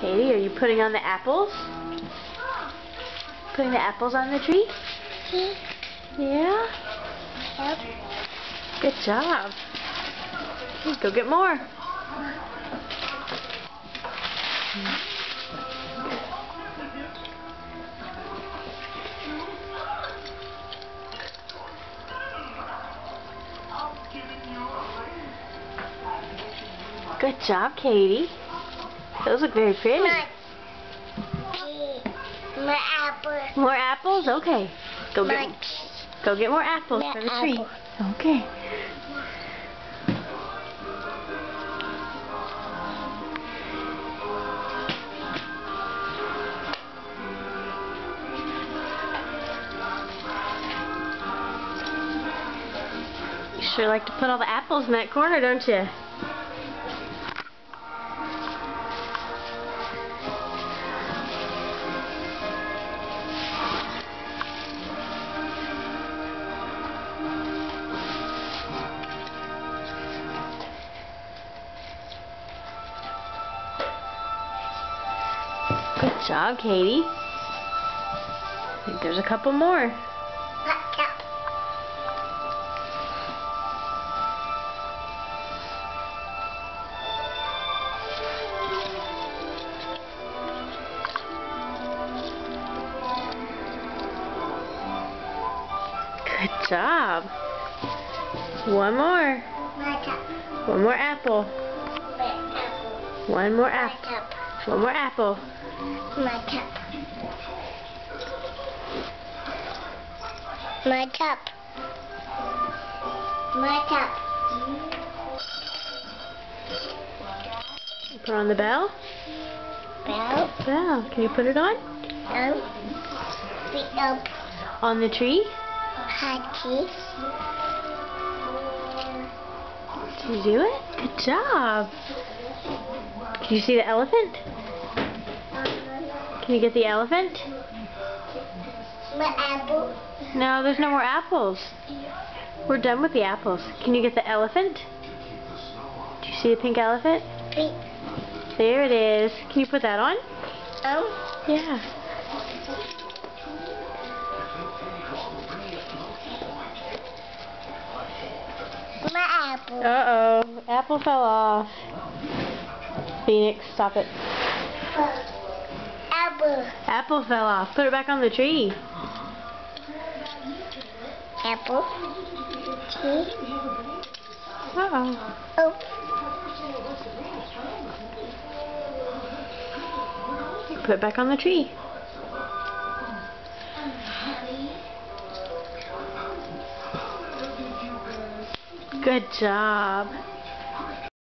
Katie, are you putting on the apples? Putting the apples on the tree? Yeah? Yep. Good job. Go get more. Good job, Katie. Those look very pretty. More apples. More apples? Okay. Go get more apples for the tree. Okay. You sure like to put all the apples in that corner, don't you? Good job, Katie. I think there's a couple more. Good job. One more. One more apple. One more apple. One more apple. My cup. Put on the bell. Bell. Can you put it on? On the tree? Did you do it? Good job. Can you see the elephant? Can you get the elephant? Apple. No, there's no more apples. We're done with the apples. Can you get the elephant? Do you see a pink elephant? Pink. There it is. Can you put that on? Yeah. My apple. Uh-oh. Apple fell off. Phoenix, stop it. Apple. Apple fell off. Put it back on the tree. Apple. Tree. Uh-oh. Oh. Put it back on the tree. Good job.